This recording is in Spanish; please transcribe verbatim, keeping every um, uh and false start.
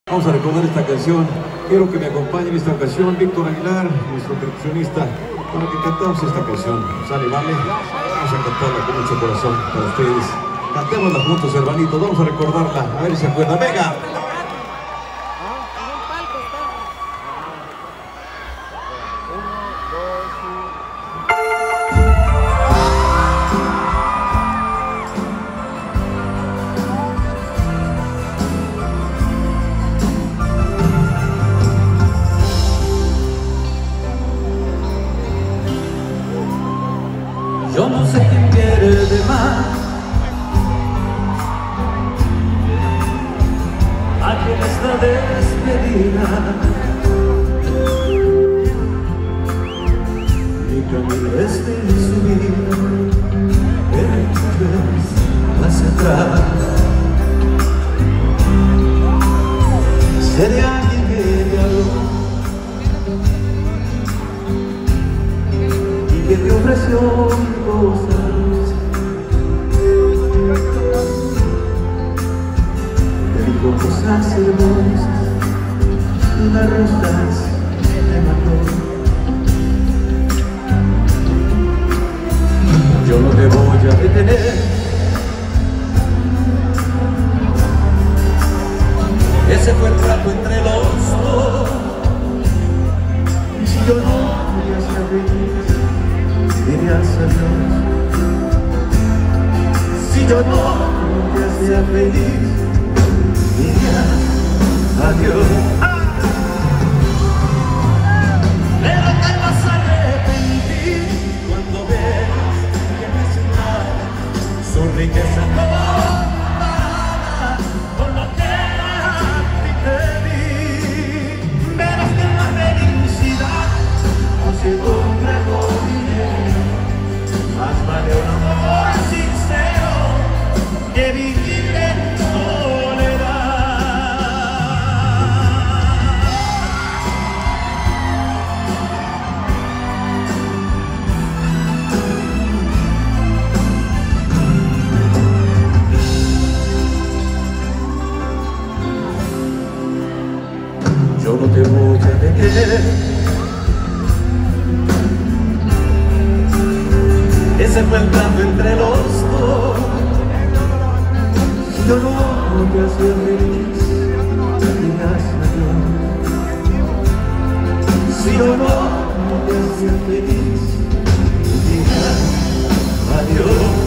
Vamos a recordar esta canción. Quiero que me acompañe en esta ocasión Víctor Aguilar, nuestro percusionista, para que cantemos esta canción. ¿Sale, vale? Vamos a cantarla con mucho corazón para ustedes. Cantémosla juntos, hermanitos. Vamos a recordarla. A ver si se acuerdan. ¡Venga! Yo no sé quién pierde más, aquí en esta despedida. Mi camino es de subir, pero tal vez hacia atrás. Sé de alguien que me habló y que me ofreció cosas, me dijo cosas hermosas, unas rosas me mandó. Yo no te voy a detener, ese fue el trato entre los dos. Y si yo no voy a ser feliz, dirías adiós. Si yo no te hacía feliz, dirías adiós. ¡Ah! Pero te vas a arrepentir cuando veas que me hace mal su riqueza comparada con lo que a ti te di. Verás que la felicidad no se compra con dinero. Más vale un amor sincero que vivir en soledad. Yo no te voy a detener, ese fue el trato entre los dos. Si yo no te hacía feliz, dirías adiós. Si yo no te hacía feliz, dirías adiós.